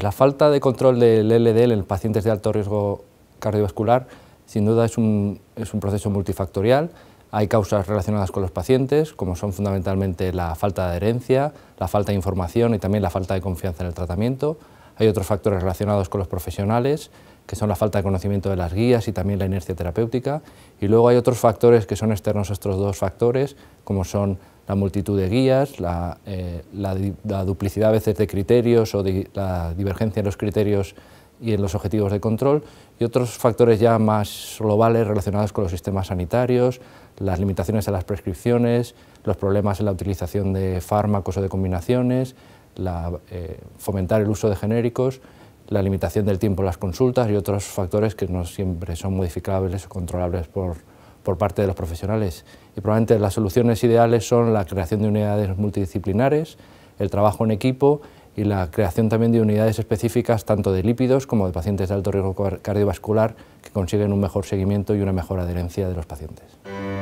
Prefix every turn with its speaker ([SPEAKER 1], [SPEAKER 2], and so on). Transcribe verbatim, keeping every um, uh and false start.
[SPEAKER 1] la falta de control del L D L en pacientes de alto riesgo cardiovascular sin duda es un, es un proceso multifactorial. Hay causas relacionadas con los pacientes, como son fundamentalmente la falta de adherencia, la falta de información y también la falta de confianza en el tratamiento. Hay otros factores relacionados con los profesionales, que son la falta de conocimiento de las guías y también la inercia terapéutica. Y luego hay otros factores que son externos a estos dos factores, como son la multitud de guías, la, eh, la, la duplicidad a veces de criterios o de, la divergencia en los criterios y en los objetivos de control, y otros factores ya más globales relacionados con los sistemas sanitarios, las limitaciones a las prescripciones, los problemas en la utilización de fármacos o de combinaciones, la, eh, fomentar el uso de genéricos, la limitación del tiempo en las consultas y otros factores que no siempre son modificables o controlables por, por parte de los profesionales. Y probablemente las soluciones ideales son la creación de unidades multidisciplinares, el trabajo en equipo y la creación también de unidades específicas tanto de lípidos como de pacientes de alto riesgo cardiovascular que consiguen un mejor seguimiento y una mejor adherencia de los pacientes.